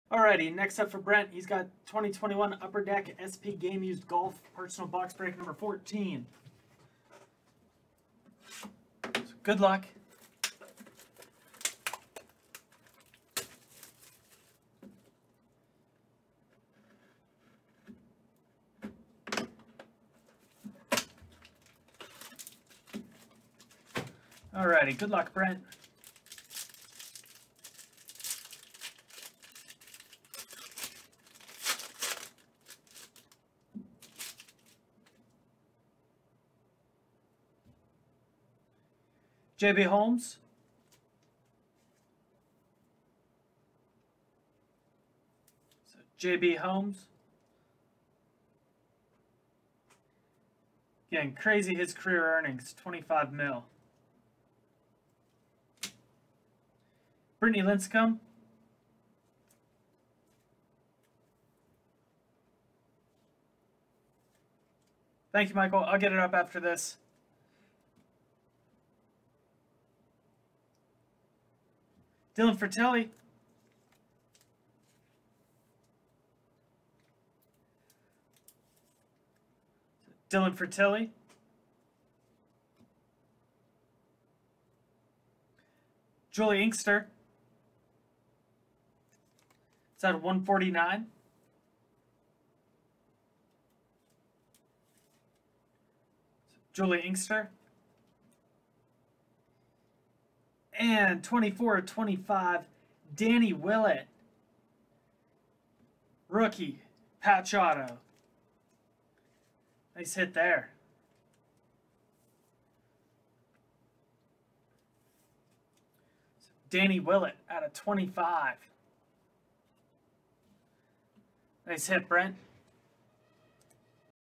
Alrighty, next up for Brent, he's got 2021 Upper Deck SP Game Used Golf Personal Box Break number 14. So good luck. Alrighty, good luck, Brent. JB Holmes. So JB Holmes. Again, crazy his career earnings, 25 mil. Brittany Lincecum. Thank you, Michael. I'll get it up after this. Dylan Fratelli. Dylan Fratelli. Julie Inkster. It's at 149. Julie Inkster. And 24/25, Danny Willett. Rookie, patch auto. Nice hit there. Danny Willett out of 25. Nice hit, Brent.